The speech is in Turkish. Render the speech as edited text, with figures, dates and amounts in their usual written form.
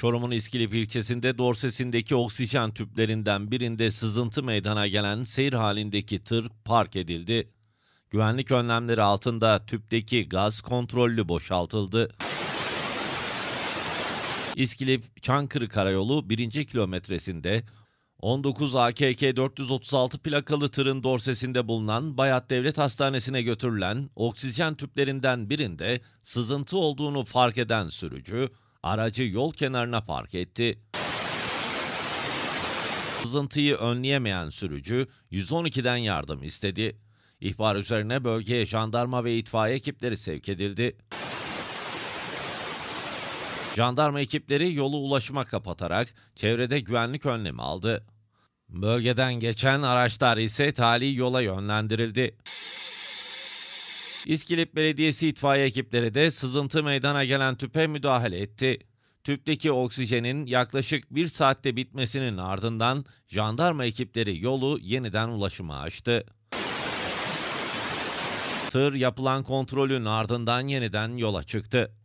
Çorum'un İskilip ilçesinde dorsesindeki oksijen tüplerinden birinde sızıntı meydana gelen seyir halindeki tır park edildi. Güvenlik önlemleri altında tüpteki gaz kontrollü boşaltıldı. İskilip Çankırı Karayolu 1. kilometresinde 19 AKK 436 plakalı tırın dorsesinde bulunan Bayat Devlet Hastanesi'ne götürülen oksijen tüplerinden birinde sızıntı olduğunu fark eden sürücü aracı yol kenarına park etti. Sızıntıyı önleyemeyen sürücü 112'den yardım istedi. İhbar üzerine bölgeye jandarma ve itfaiye ekipleri sevk edildi. Jandarma ekipleri yolu ulaşıma kapatarak çevrede güvenlik önlemi aldı. Bölgeden geçen araçlar ise tali yola yönlendirildi. İskilip Belediyesi itfaiye ekipleri de sızıntı meydana gelen tüpe müdahale etti. Tüpteki oksijenin yaklaşık 1 saatte bitmesinin ardından jandarma ekipleri yolu yeniden ulaşıma açtı. Tır yapılan kontrolün ardından yeniden yola çıktı.